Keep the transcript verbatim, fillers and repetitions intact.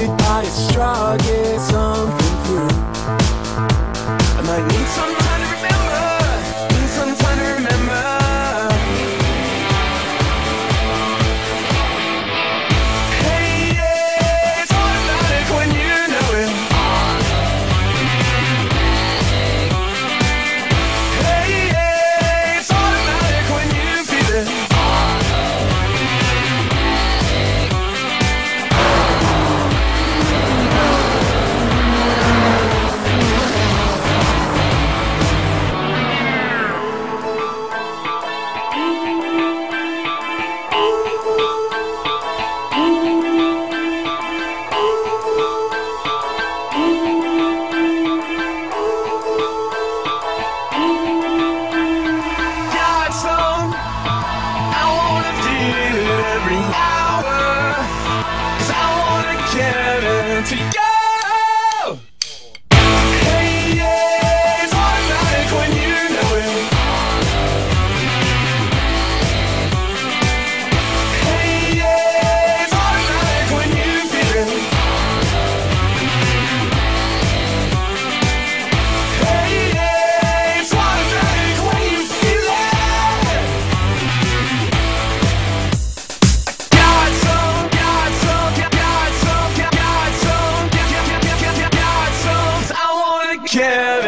sweet body straw, get something through. I might need some time to remember, need some time to remember. Hey, yeah, it's automatic when you know it. Hey, yeah, it's automatic when you feel it. To go! Hey, yeah, it's automatic when you know it. Hey, yeah, it's automatic when you feel it. Hey, yeah, it's automatic when you feel it. Got some, got some, got some, got some. Yeah.